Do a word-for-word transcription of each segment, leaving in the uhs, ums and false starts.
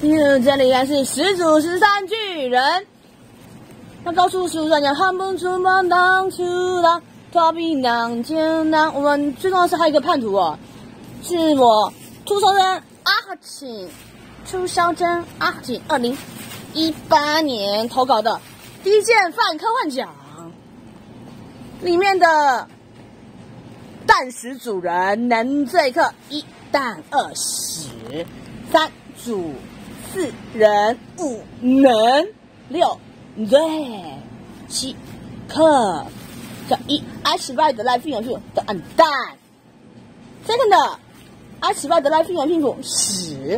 这里还是始祖十三巨人。那高处十五转角，喊不出门当出浪，逃避两艰难。我们最重要的是还有一个叛徒哦，是我出生人阿锦，出小珍阿锦，二零一八年投稿的第一件泛科幻奖，里面的蛋食主人能这一刻一蛋二十，三主四人五能六对七克叫一 I survived life 拼拼的按蛋 ，second I survived life 拼拼拼十，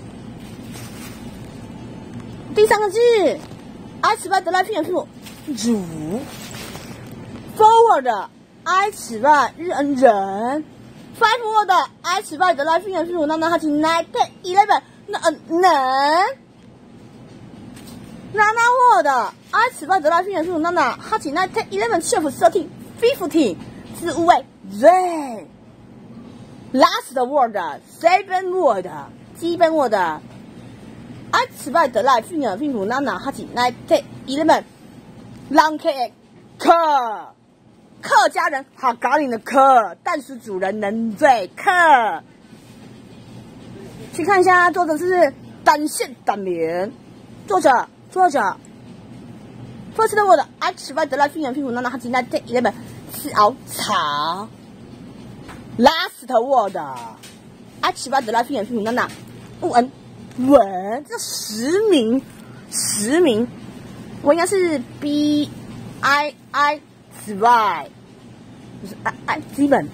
第三个字 I survived life 拼拼拼主 forward I survived 人人 five forward I survived life 拼拼拼那那哈奇 nine ten eleven 那能。那那我的 I survived life 拼拼那那哈奇 nine ten eleven twelve thirteen fifteen 是五位 Z last word seven word 基本 word I survived life 拼拼拼那那哈奇 nine ten eleven 狼 K 客客家人好搞你的客，但是主人能最客。去看一下作者是单线单连，作者作者 First word I survived life 拼拼那那哈奇 nine ten eleven 是熬茶 Last word I survived life 拼拼那那不恩文这十名十名我应该是 B I I survive 就是 I I 基本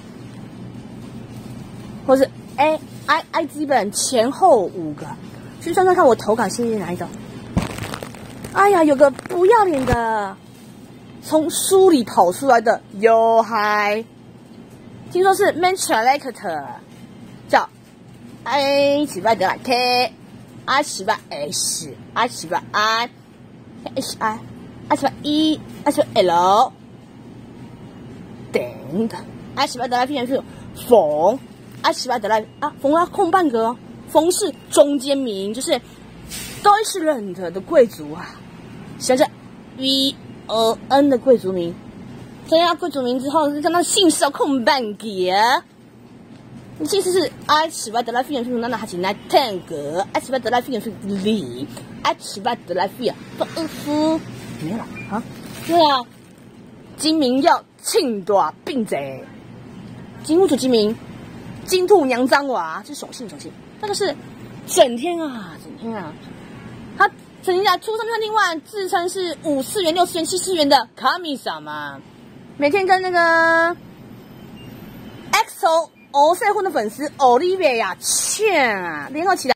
或是 A I I 基本前后五个，去算算看我投稿系列哪一种。哎呀，有个不要脸的，从书里跑出来的有嗨，听说是 main character， 叫 I 七八得来 K I 七八 S I 七八 I H I I 七八 E I 七八 L 等等 I 七八得来 P M Q 冯 I 七八得来啊冯要空半格哦，冯是中间名，就是 Deutschland 的贵族啊。想着 V O N 的贵族名，填下贵族名之后，是看到姓氏要空半格。你姓氏是 I 七八得来 P M Q 那那哈奇来 ten 格 I 七八得来 P M Q 里 I 七八得来 P 不二夫没有了啊？对啊，金明要庆大并贼，金屋主金明，金兔娘张娃，这是手信手信，那个是整天啊整天啊，他。曾经在出生餐厅外自称是五次元、六次元、七次元的卡米萨嘛，每天跟那个 X O 欧赛混的粉丝 Olivia 欠啊联合起来。